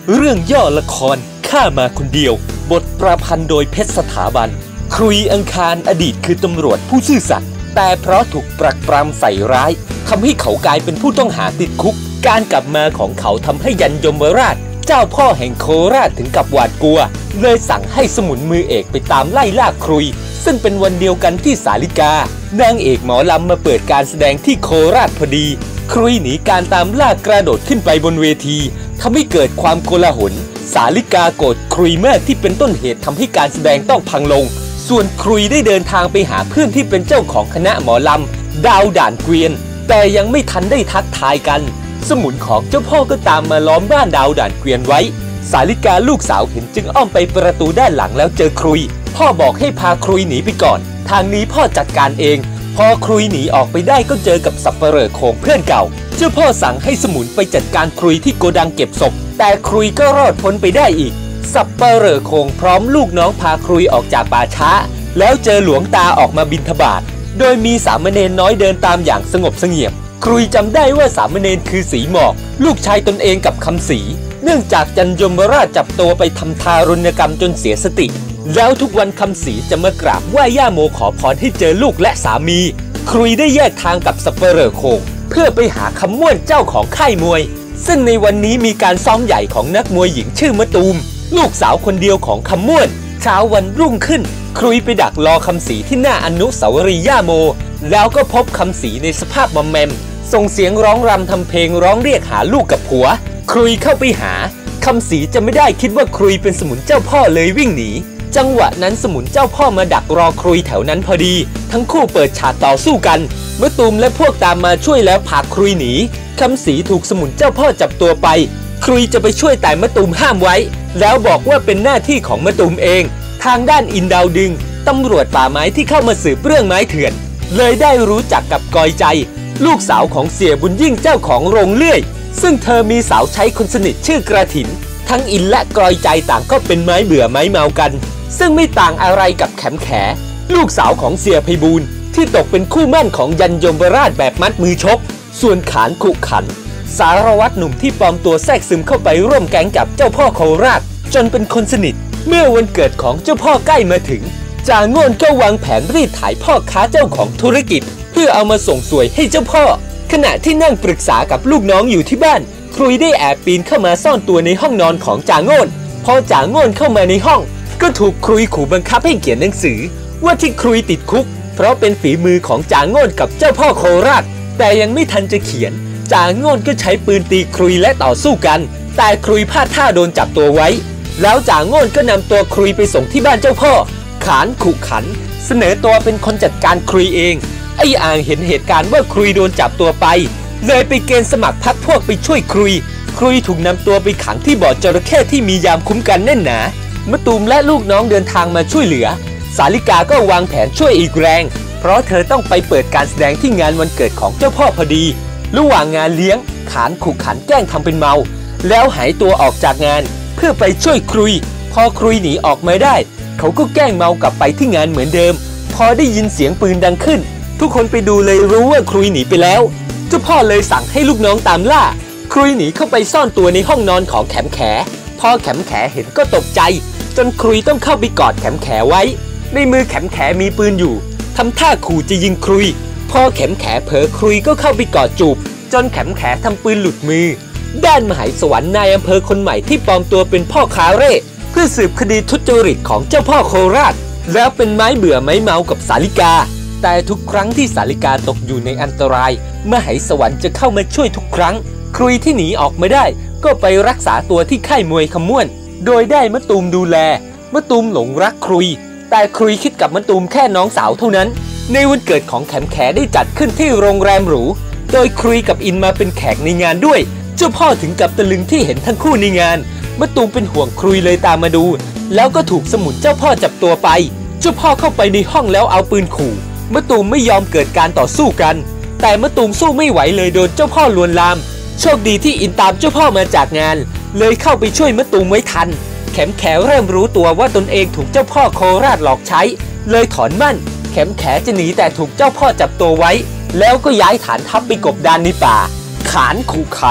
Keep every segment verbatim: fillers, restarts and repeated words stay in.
เรื่องย่อละครข้ามาคนเดียวบทประพันธ์โดยเพชรสถาบันครุยอังคารอดีตคือตำรวจผู้ซื่อสัตย์แต่เพราะถูกปรักปรำใส่ร้ายทำให้เขากลายเป็นผู้ต้องหาติดคุกการกลับมาของเขาทำให้ยันยมราชเจ้าพ่อแห่งโคราชถึงกับหวาดกลัวเลยสั่งให้สมุนมือเอกไปตามไล่ล่าครุยซึ่งเป็นวันเดียวกันที่สาลิกานางเอกหมอลำมาเปิดการแสดงที่โคราชพอดีครุยหนีการตามล่ากระโดดขึ้นไปบนเวทีทำให้เกิดความโกลาหลสาลิกาโกรธครุยมากที่เป็นต้นเหตุทำให้การแสดงต้องพังลงส่วนครุยได้เดินทางไปหาเพื่อนที่เป็นเจ้าของคณะหมอลำดาวด่านเกวียนแต่ยังไม่ทันได้ทักทายกันสมุนของเจ้าพ่อก็ตามมาล้อมบ้านดาวด่านเกวียนไว้สาลิกาลูกสาวเห็นจึงอ้อมไปประตูด้านหลังแล้วเจอครุยพ่อบอกให้พาครุยหนีไปก่อนทางนี้พ่อจัดการเองพอครุยหนีออกไปได้ก็เจอกับสับเปร่อโขงเพื่อนเก่าเจ้าพ่อสั่งให้สมุนไปจัดการครุยที่โกดังเก็บศพแต่ครุยก็รอดพ้นไปได้อีกสับเปร่อโขงพร้อมลูกน้องพาครุยออกจากป่าช้าแล้วเจอหลวงตาออกมาบิณฑบาตโดยมีสามเณรน้อยเดินตามอย่างสงบเสงี่ยมครุยจำได้ว่าสามเณรคือสีหมอกลูกชายตนเองกับคำศรีเนื่องจากจันยมราชจับตัวไปทำทารุณกรรมจนเสียสติแล้วทุกวันคำศรีจะมากราบไหว้ย่าโมขอพรให้เจอลูกและสามีครุยได้แยกทางกับสับเปร่อโขงเพื่อไปหาคำม่วนเจ้าของค่ายมวยซึ่งในวันนี้มีการซ้อมใหญ่ของนักมวยหญิงชื่อมะตูมลูกสาวคนเดียวของคำม่วนเช้าวันรุ่งขึ้นครุยไปดักรอคำศรีที่หน้าอนุสาวรีย์ย่าโมแล้วก็พบคำศรีในสภาพมอมแมมส่งเสียงร้องรำทำเพลงร้องเรียกหาลูกกับผัวครุยเข้าไปหาคำศรีจะไม่ได้คิดว่าครุยเป็นสมุนเจ้าพ่อเลยวิ่งหนีจังหวะนั้นสมุนเจ้าพ่อมาดักรอครุยแถวนั้นพอดีทั้งคู่เปิดฉากต่อสู้กันมะตูมและพวกตามมาช่วยแล้วพาครุยหนีคำศรีถูกสมุนเจ้าพ่อจับตัวไปครุยจะไปช่วยแต่มะตูมห้ามไว้แล้วบอกว่าเป็นหน้าที่ของมะตูมเองทางด้านอินดาวดึงตำรวจป่าไม้ที่เข้ามาสืบเรื่องไม้เถื่อนเลยได้รู้จักกับกอยใจลูกสาวของเสียบุญยิ่งเจ้าของโรงเลื่อยซึ่งเธอมีสาวใช้คนสนิทชื่อกระถินทั้งอินและกอยใจต่างก็เป็นไม้เบื่อไม้เมากันซึ่งไม่ต่างอะไรกับแขมแขลูกสาวของเสียไพบูลย์ที่ตกเป็นคู่มั่นของยันยมราชแบบมัดมือชกส่วนขานขุขันสารวัตรหนุ่มที่ปลอมตัวแทรกซึมเข้าไปร่วมแก๊งกับเจ้าพ่อโคราชจนเป็นคนสนิทเมื่อวันเกิดของเจ้าพ่อใกล้มาถึงจางโง่นก็วางแผนรีดถ่ายพ่อค้าเจ้าของธุรกิจเพื่อเอามาส่งสวยให้เจ้าพ่อขณะที่นั่งปรึกษากับลูกน้องอยู่ที่บ้านครุยได้แอบปีนเข้ามาซ่อนตัวในห้องนอนของจางโง่นพอจางโง่นเข้ามาในห้องก็ถูกครุยขู่บังคับให้เขียนหนังสือว่าที่ครุยติดคุกเพราะเป็นฝีมือของจางโง่นกับเจ้าพ่อโคราชแต่ยังไม่ทันจะเขียนจางโง่นก็ใช้ปืนตีครุยและต่อสู้กันแต่ครุยพลาดท่าโดนจับตัวไว้แล้วจางโง่นก็นำตัวครุยไปส่งที่บ้านเจ้าพ่อขานขุขันเสนอตัวเป็นคนจัดการครุยเองไอ้อ่างเห็นเหตุการณ์ว่าครุยโดนจับตัวไปเลยไปเกณฑ์สมัครพรรคพวกไปช่วยครุยครุยถูกนำตัวไปขังที่บ่อจระเข้ที่มียามคุ้มกันแน่นหนามะตูมและลูกน้องเดินทางมาช่วยเหลือสาลิกาก็วางแผนช่วยอีกแรงเพราะเธอต้องไปเปิดการแสดงที่งานวันเกิดของเจ้าพ่อพอดีระหว่างงานเลี้ยงขานขุขันแกล้งทำเป็นเมาแล้วหายตัวออกจากงานเพื่อไปช่วยครุยพอครุยหนีออกมาได้เขาก็แกล้งเมากลับไปที่งานเหมือนเดิมพอได้ยินเสียงปืนดังขึ้นทุกคนไปดูเลยรู้ว่าครุยหนีไปแล้วเจ้าพ่อเลยสั่งให้ลูกน้องตามล่าครุยหนีเข้าไปซ่อนตัวในห้องนอนของแขมแขพอแขมแขเห็นก็ตกใจจนครุยต้องเข้าไปกอดแขมแขไว้ในมือแขมแขมีปืนอยู่ทำท่าขู่จะยิงครุยพอแขมแขเผลอครุยก็เข้าไปกอดจูบจนแขมแขทำปืนหลุดมือด้านมหาสวรรค์นายอำเภอคนใหม่ที่ปลอมตัวเป็นพ่อค้าเร่เพื่อสืบคดีทุจริตของเจ้าพ่อโคราชแล้วเป็นไม้เบื่อไม้เมากับสาลิกาแต่ทุกครั้งที่สาลิกาตกอยู่ในอันตรายมหาสวรรค์จะเข้ามาช่วยทุกครั้งครุยที่หนีออกมาได้ก็ไปรักษาตัวที่ค่ายมวยขม่วนโดยได้มะตูมดูแลมะตูมหลงรักครุยแต่ครุยคิดกับมะตูมแค่น้องสาวเท่านั้นในวันเกิดของแขมแขได้จัดขึ้นที่โรงแรมหรูโดยครุยกับอินมาเป็นแขกในงานด้วยเจ้าพ่อถึงกับตะลึงที่เห็นทั้งคู่ในงานมะตูมเป็นห่วงครุยเลยตามมาดูแล้วก็ถูกสมุนเจ้าพ่อจับตัวไปเจ้าพ่อเข้าไปในห้องแล้วเอาปืนขู่มะตูมไม่ยอมเกิดการต่อสู้กันแต่มะตูมสู้ไม่ไหวเลยโดนเจ้าพ่อลวนลามโชคดีที่อินตามเจ้าพ่อมาจากงานเลยเข้าไปช่วยมะตูมไว้ทันแขมแขเริ่มรู้ตัวว่าตนเองถูกเจ้าพ่อโคราชหลอกใช้เลยถอนมั่นแขมแขจะหนีแต่ถูกเจ้าพ่อจับตัวไว้แล้วก็ย้ายฐานทัพไปกบดานในป่าขานขู่ขัน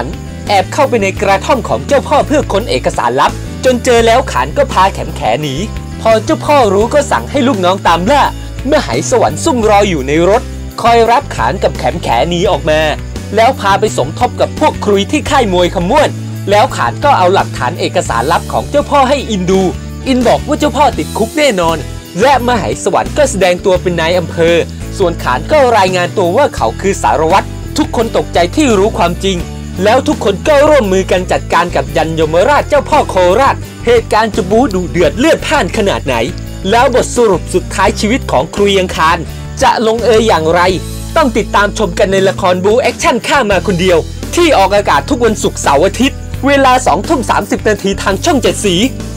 แอบเข้าไปในกระท่อมของเจ้าพ่อเพื่อค้นเอกสารลับจนเจอแล้วขานก็พาแขมแขหนีพอเจ้าพ่อรู้ก็สั่งให้ลูกน้องตามล่าเมื่อไหสวรรค์ซุ่มรออยู่ในรถคอยรับขานกับแขมแขหนีออกมาแล้วพาไปสมทบกับพวกครุยที่ค่ายมวยขมวนแล้วขานก็เอาหลักฐานเอกสารลับของเจ้าพ่อให้อินดูอินบอกว่าเจ้าพ่อติดคุกแน่นอนและมไหสวรรค์ก็แสดงตัวเป็นนายอำเภอส่วนขานก็รายงานตัวว่าเขาคือสารวัตรทุกคนตกใจที่รู้ความจริงแล้วทุกคนก็ร่วมมือกันจัดการกับยันยมราชเจ้าพ่อโคราชเหตุการณ์จะบู๊ดุเดือดเลือดพล่านขนาดไหนแล้วบทสรุปสุดท้ายชีวิตของครุยอังคารจะลงเอยอย่างไรต้องติดตามชมกันในละครบู๊แอคชั่นข้ามาคนเดียวที่ออกอากาศทุกวันศุกร์เสาร์อาทิตย์เวลาสองทุ่มสามสิบนาทีทางช่องเจ็ดสี